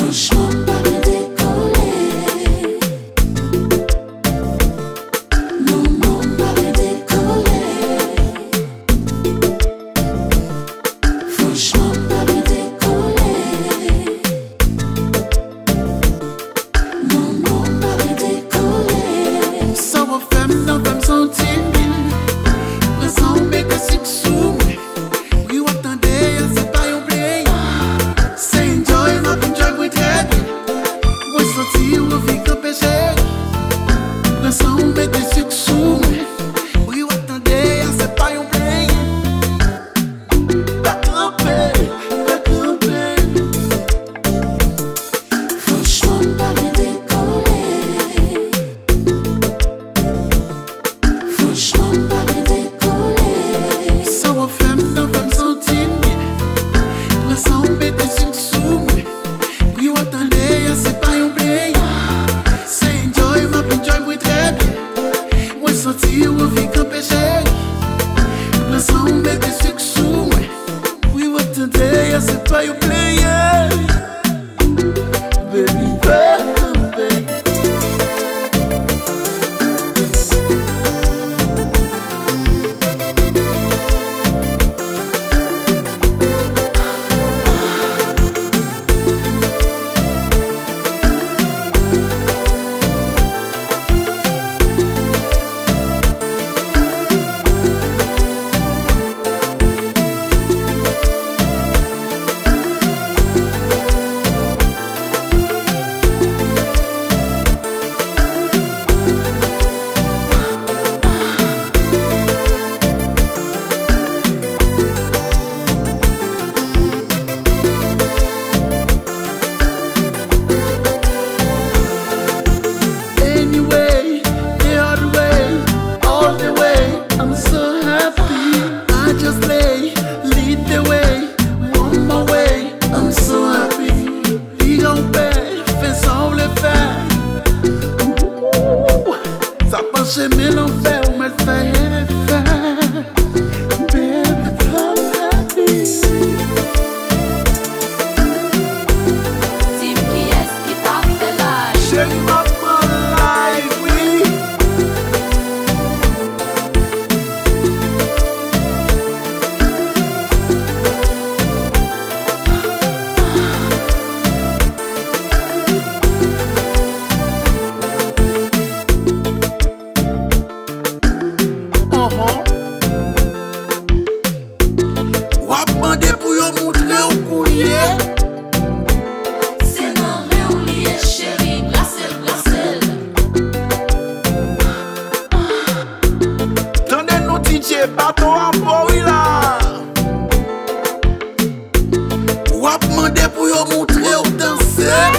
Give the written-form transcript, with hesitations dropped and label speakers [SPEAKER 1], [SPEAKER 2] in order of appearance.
[SPEAKER 1] Franchement, pas de décoller. Non, non, pas de décoller. Franchement, pas de décoller. Non, non, pas de décoller.
[SPEAKER 2] Ça va faire dans comme sentir mille. Ressemble que c'est sous. Oui, attendez, c'est pas oublié. C'est enjoy, not enjoy with it. Moi, sorti ou vite que péché. Ressemble que c'est sous. Oui, attendez, c'est pas oublié. Pas camper, pas camper.
[SPEAKER 1] Franchement, pas de décoller. Franchement, pas de décoller.
[SPEAKER 2] Ça va faire dans comme sentir mille. Ressemble que c'est sous. Oui, attendez, c'est pas oublié. C'est enjoy, ma enjoy with it. Moi, sorti ou vite que péché. Ressemble que c'est sous. Oui, attendez, c'est pas oublié. Baby, baby. Anyway, the other way, all the way, I'm so happy. I just lead the way, on my way, I'm so happy. Big on paix, fais sans le faire. Ça penche mais l'enfer, on me le fait. Baby, I'm happy.
[SPEAKER 1] Tim qui est-ce qui t'a fait live?
[SPEAKER 2] Chérie, maman, live, oui. Wap mande pou yo montre ou kouye.
[SPEAKER 1] C'est non, mais on lié, chérie. Glacel, glacel.
[SPEAKER 2] Tande nou DJ baton apori la. Wap mande pou yo montre ou danse.